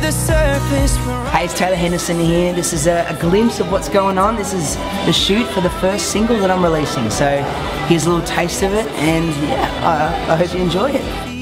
the surface. Hey, it's Taylor Henderson here. This is a glimpse of what's going on. This is the shoot for the first single that I'm releasing. So here's a little taste of it, and yeah, I hope you enjoy it.